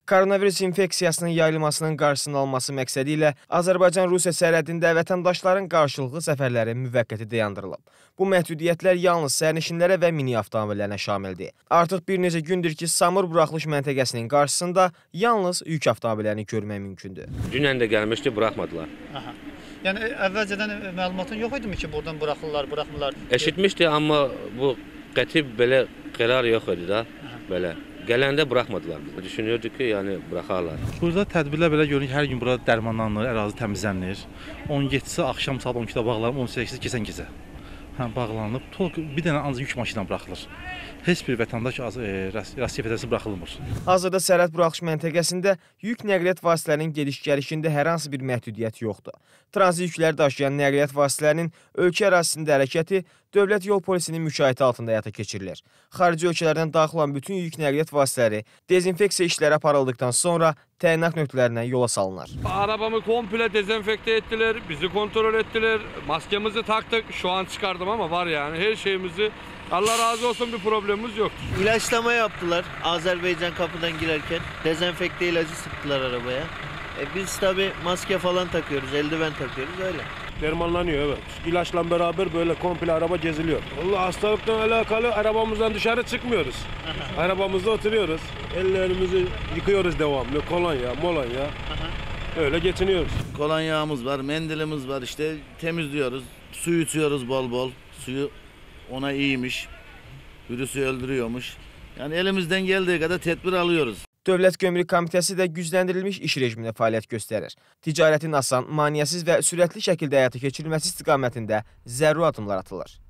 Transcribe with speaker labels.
Speaker 1: Koronavirus infeksiyasının yayılmasının qarşısının alınması məqsədi ilə Azərbaycan-Rusiya sərhədində vətəndaşların qarşılıqlı səfərləri müvəqqəti dayandırılıb. Bu məhdudiyyətlər yalnız sərnişinlərə və mini avtomobillərinə şamildir. Artıq bir neçə gündür ki, Samur buraxılış məntəqəsinin qarşısında yalnız yük avtomobillərini görmək mümkündür.
Speaker 2: Dünən də gəlmişdi, buraxmadılar.
Speaker 3: Aha. Yəni əvvəlcədən məlumatın yox idi mi ki, buradan buraxırlar?
Speaker 2: Eşitmişdi, amma bu qəti belə qərar yox idi da, belə. Gələndə buraxmadılar. Düşünürdük ki, yəni buraxarlar.
Speaker 4: Burada tədbirlər belə görünür ki, hər gün burada dərmanlanır, ərazi təmizlənir. 17-si axşam saat 12-də bağlanıb, 18-si keçən gecə bağlanıb. Bir dənə ancaq yük maşınla buraxılır. Heç bir vətəndaş Rusiya Federasiyası buraxılmır.
Speaker 1: Hazırda sərhəd buraxılış məntəqəsində yük nəqliyyat vasitələrinin gediş-gəlişində hər hansı bir məhdudiyyət yoxdur. Tranzit yükləri daşıyan nəqliyyat vasitələrinin ölkə ərazisində hərəkəti Dövlət Yol Polisinin müşahidə altında həyata keçirilir. Xarici ölkələrdən daxil olan bütün yük nəqliyyat vasitələri dezinfeksiya işləri aparıldıqdan sonra təyinat nöqtələrinə yola salınır.
Speaker 5: Arabamı komple dezenfekte ettiler, bizi kontrol ettiler, maskemizi taktık, şu an çıkardım ama var yani her şeyimizi. Allah razı olsun, bir problemimiz yok.
Speaker 6: İlaçlama yaptılar Azerbaycan kapıdan girerken. Dezenfekte ilacı sıktılar arabaya. Biz tabi maske falan takıyoruz, eldiven takıyoruz öyle.
Speaker 7: Dermanlanıyor, evet. İlaçla beraber böyle komple araba geziliyor. Vallahi hastalıktan alakalı arabamızdan dışarı çıkmıyoruz. Arabamızda oturuyoruz. Ellerimizi yıkıyoruz devamlı. Molonya. Öyle geçiniyoruz.
Speaker 8: Kolonyamız var, mendilimiz var, işte temizliyoruz. Su içiyoruz bol bol. Suyu ona iyiymiş. Virüsü öldürüyormuş. Yani elimizden geldiği kadar tedbir alıyoruz.
Speaker 1: Dövlət Gömrük Komitəsi də gücləndirilmiş iş rejimində fəaliyyət göstərir. Ticarətin asan, maneəsiz və sürətli şəkildə həyata keçirilməsi istiqamətində zəruri addımlar atılır.